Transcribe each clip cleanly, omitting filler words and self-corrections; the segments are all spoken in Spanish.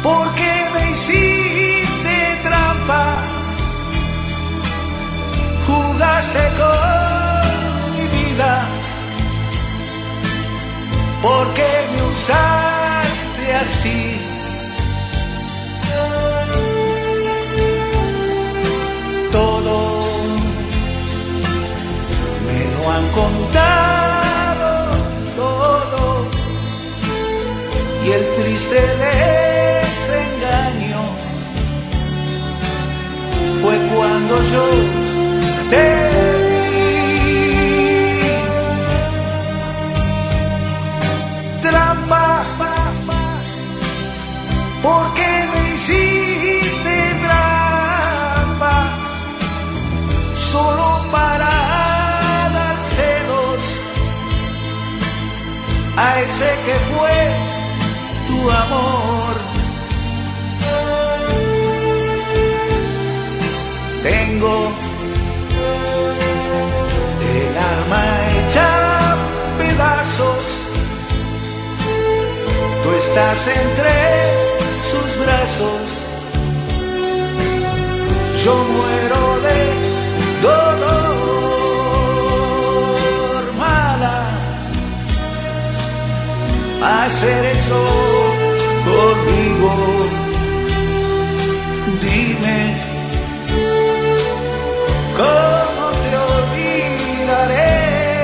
¿Por qué me hiciste trampa? Jugaste con mi vida. ¿Por qué me usaste así? Todo me lo han contado, todo, y el triste desengaño fue cuando yo te vi. Trampa, ¿por qué me hiciste trampa? Solo para dar celos a ese que fue tu amor. Tengo el alma hecha pedazos, tú estás entre sus brazos, yo muero de dolor. Mala, hacer eso conmigo, dime cómo te olvidaré.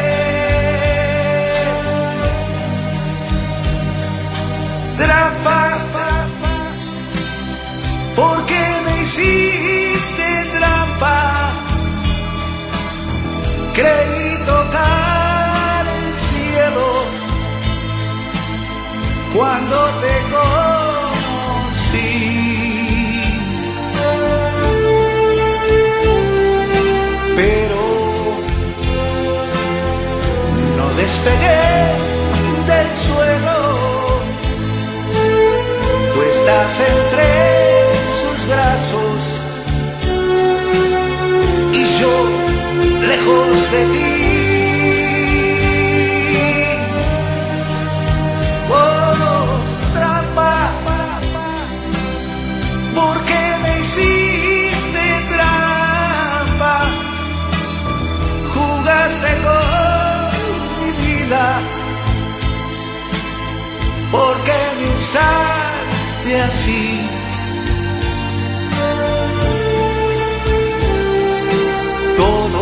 Trampa, ¿por qué me hiciste trampa? Creí tocar el cielo cuando te conocí. Pero no despegué del suelo, tú estás entre sus brazos y yo lejos de ti. Oh, trampa, ¿por qué me hiciste trampa? Jugaste con mi vida, ¿por qué me usaste así? Todo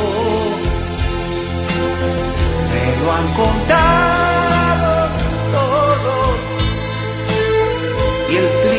me lo han contado, todo, y el